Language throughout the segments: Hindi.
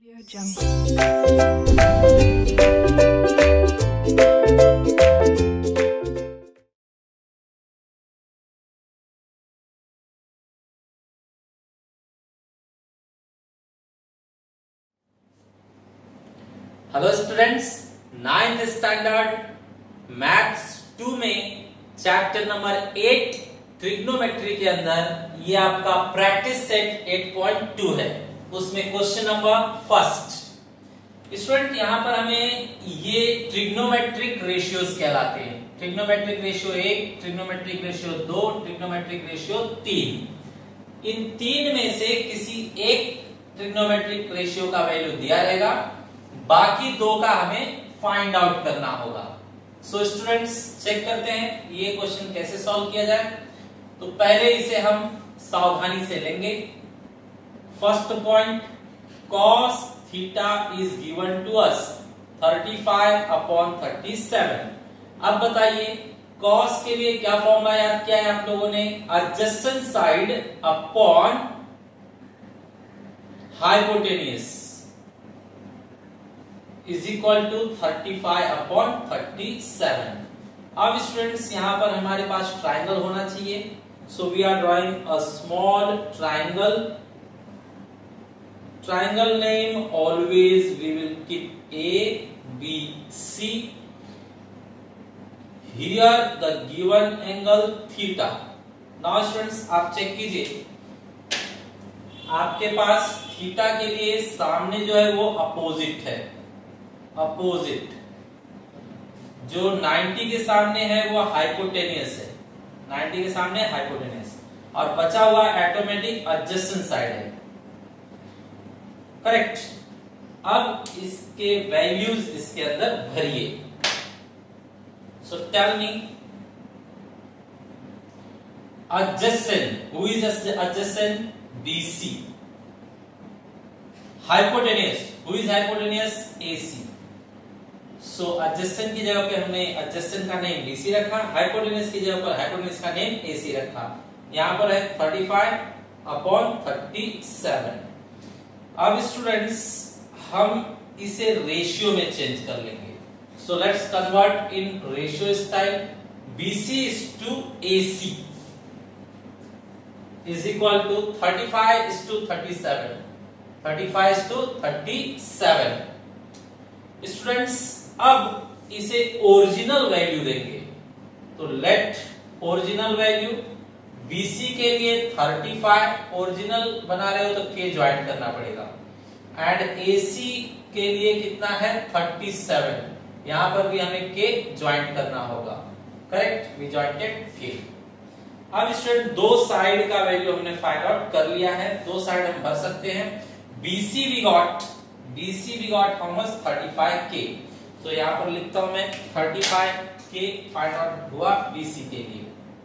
Audio Jungle. Hello students, 9th standard maths 2 में चैप्टर नंबर 8 ट्रिग्नोमेट्री के अंदर ये आपका प्रैक्टिस सेट 8.2 है। उसमें क्वेश्चन नंबर फर्स्ट। स्टूडेंट यहाँ पर हमें ये ट्रिग्नोमेट्रिक रेशियोज कहलाते हैं। Trigonometric ratio 1, trigonometric ratio 2, trigonometric ratio 3। इन तीन में से किसी एक ट्रिग्नोमेट्रिक रेशियो का वैल्यू दिया रहेगा, बाकी दो का हमें फाइंड आउट करना होगा। सो स्टूडेंट्स चेक करते हैं ये क्वेश्चन कैसे सॉल्व किया जाए। तो पहले इसे हम सावधानी से लेंगे। First point, cos theta is given to us 35/37। अब बताइए cos के लिए क्या फॉर्मूला याद किया है आप लोगों ने? Adjacent side upon hypotenuse is equal to 35/37। अब स्टूडेंट्स यहां पर हमारे पास ट्राइंगल होना चाहिए। So we are drawing a small triangle. Triangle name always we will keep ABC। Here the given angle theta. Now students आप चेक कीजिए, आपके पास थीटा के लिए सामने जो है वो अपोजिट है। अपोजिट जो 90 के सामने है वो हाइपोटेनियस है। 90 के सामने हाइपोटेनियस और बचा हुआ ऑटोमेटिक एडजेसेंट साइड है। करेक्ट। अब इसके वैल्यूज इसके अंदर भरिए। So tell me adjacent, who is adjacent? BC। Hypotenuse, who is hypotenuse? AC। So adjacent की जगह पे हमने एडजेसेंट का नेम BC रखा, हाइपोटेन्यूज की जगह पर हाइपोटेन्यूज का नेम AC रखा। यहां पर है 35/37। अब स्टूडेंट्स हम इसे रेशियो में चेंज कर लेंगे। So let's convert in ratio style. BC is to AC is equal to 35 is to 37। 35 is to 37। Students अब इसे ओरिजिनल वैल्यू देंगे। तो लेट ओरिजिनल वैल्यू BC के लिए 35 ओरिजिनल बना रहे हो तो K ज्वाइन करना पड़ेगा, एंड AC के लिए कितना है? 37। यहां पर भी हमें K ज्वाइन करना होगा। Correct, we jointed K। अब स्टूडेंट दो साइड का वैल्यू हमने फाइंड आउट कर लिया है। दो साइड हम भर सकते हैं। BC we got how much? 35K। तो यहां पर लिखता हूं मैं 35K फाइंड आउट हुआ BC के लिए,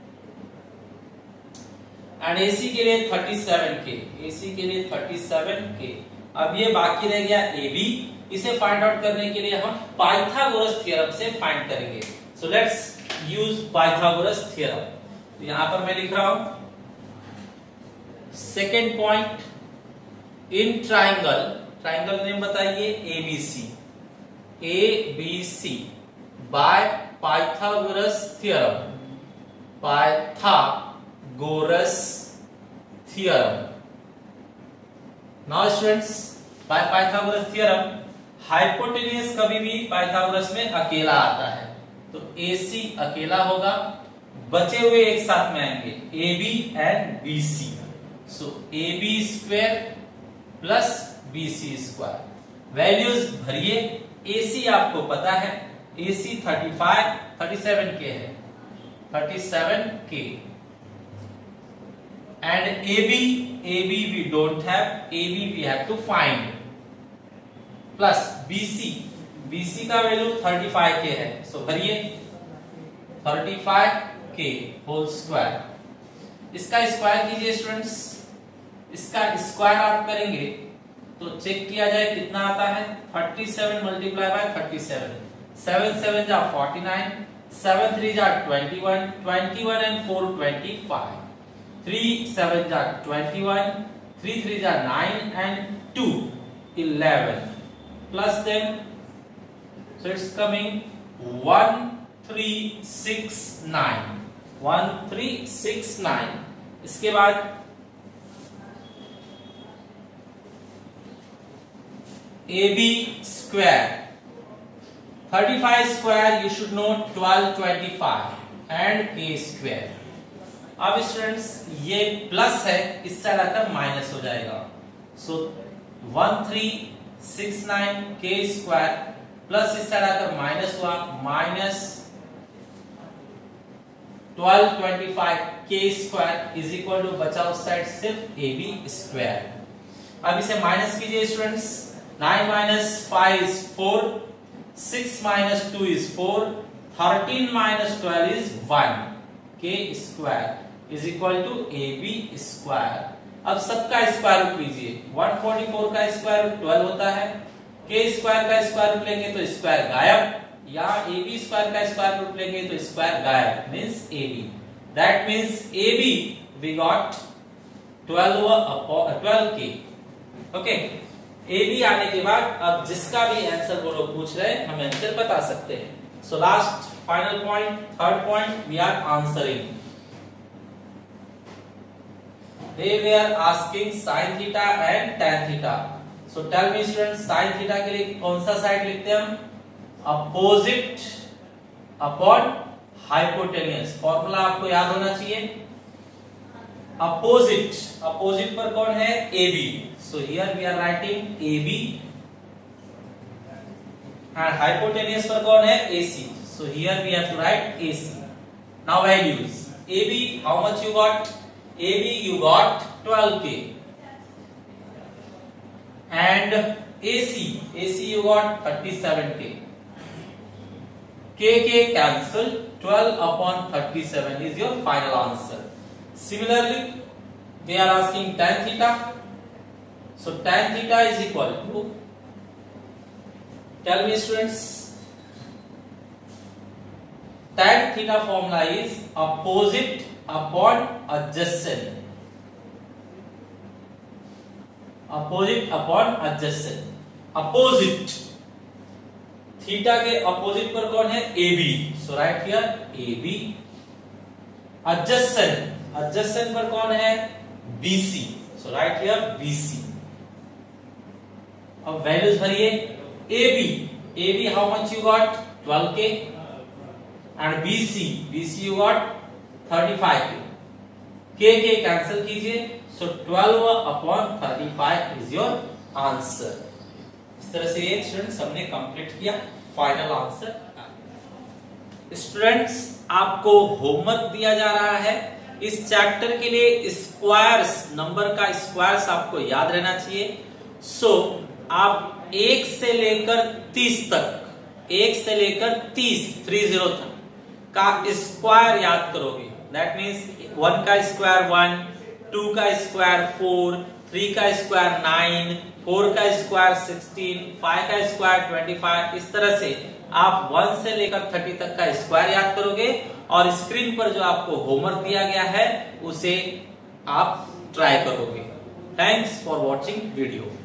एंड AC के लिए 37K। AC के लिए 37K। अब ये बाकी रह गया AB। इसे फाइंड आउट करने के लिए हम पाइथागोरस थ्योरम से फाइंड करेंगे। So let's use Pythagoras theorem. तो यहां पर मैं लिख रहा हूं second point, in triangle name बताइए ABC by Pythagoras theorem. Now students by Pythagoras theorem hypotenuse कभी भी पाइथागोरस में अकेला आता है, तो AC अकेला होगा, बचे हुए एक साथ में आएंगे AB and BC। So AB square plus BC square. Values भरिए। AC आपको पता है, AC 37K है, 37K। And AB we don't have, AB we have to find, plus BC का वैल्यू 35K है। सो भरिए 35K होल स्क्वायर। इसका स्क्वायर कीजिए स्टूडेंट्स। इसका स्क्वायर आप करेंगे तो चेक किया जाए कितना आता है? 37 मल्टीप्लाई बाय 37। 7 7 जा 49, 7 3 जा 21, 21 एंड 4 25, 3 7 जा 21, 3 3 जा 9 एंड 2 11 plus them, so it's coming 1369, 1369. इसके बाद AB square, 35 square you should know 1225 and K square. अब स्टूडेंट्स ये प्लस है, इस साइड आकर माइनस हो जाएगा, सो 1369 K स्क्वायर प्लस इस साइड आकर माइनस हुआ, minus 1225 K square is equal to बचा उस साइड सिर्फ AB स्क्वायर। अब इसे माइनस कीजिए students, 9 minus 5 is 4, 6 minus 2 is 4, 13 minus 12 is 1, K square is equal to AB square। अब सबका स्क्वायर रूट लीजिए, 144 का स्क्वायर रूट 12 होता है, K स्क्वायर का स्क्वायर रूट लेंगे तो स्क्वायर गायब, या AB स्क्वायर का स्क्वायर रूट लेंगे तो स्क्वायर गायब, means AB, that means AB we got 12K। Okay, AB आने के बाद अब जिसका भी आंसर वो लोग पूछ रहे हैं हम आंसर बता सकते हैं। So last final point, third point, we are answering. They were asking sin theta and tan theta. So tell me students, sin theta के लिए कौन सा साइड लिखते हैं हम? Opposite upon hypotenuse. फॉर्मूला आपको याद होना चाहिए। अपोजिट, अपोजिट पर कौन है? AB. So here we are writing AB and hypotenuse पर कौन है? AC. So here we have to write AC. Now values. AB how much you got? AB you got 12K and AC you got 37K. K cancel, 12 upon 37 is your final answer. Similarly they are asking tan theta. So tan theta is equal to, tell me students, tan theta formula is opposite upon adjacent, opposite upon adjacent। opposite theta के अपोजिट पर कौन है? AB, so right here AB। adjacent, adjacent पर कौन है? BC, so right here BC। अब वैल्यूज भरिए। AB how much you got? 12K and BC you got 35K। K cancel कीजिए, so 12 upon 35 is your answer। इस तरह से ये स्टूडेंट्स हमने कंप्लीट किया फाइनल आंसर। स्टूडेंट्स आपको होमवर्क दिया जा रहा है, इस चैप्टर के लिए स्क्वायर्स, नंबर का स्क्वायर्स आपको याद रहना चाहिए। सो आप 1 से लेकर 30 तक, 1 से लेकर 30 तक का स्क्वायर याद करोगे। दैट मीन्स 1 का स्क्वायर 1, 2 का स्क्वायर 4, 3 का स्क्वायर 9, 4 का स्क्वायर 16, 5 का स्क्वायर 25। इस तरह से आप 1 से लेकर 30 तक का स्क्वायर याद करोगे और स्क्रीन पर जो आपको होमवर्क दिया गया है उसे आप ट्राई करोगे। Thanks for watching video.